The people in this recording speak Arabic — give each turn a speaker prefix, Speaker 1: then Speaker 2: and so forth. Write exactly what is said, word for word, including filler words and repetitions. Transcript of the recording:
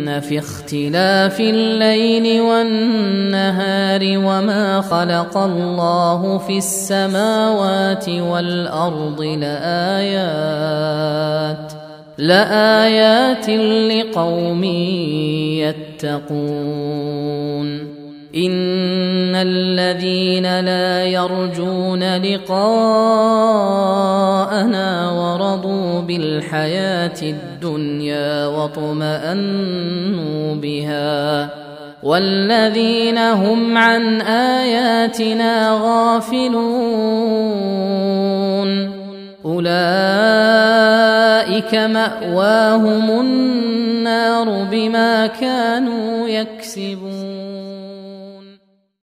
Speaker 1: إن في اختلاف الليل والنهار وما خلق الله في السماوات والأرض لآيات لآيات لقوم يتقون إن الذين لا يرجون لقاءنا ورضوا بالحياة الدنيا واطمأنوا بها والذين هم عن آياتنا غافلون أولئك مأواهم النار بما كانوا يكسبون.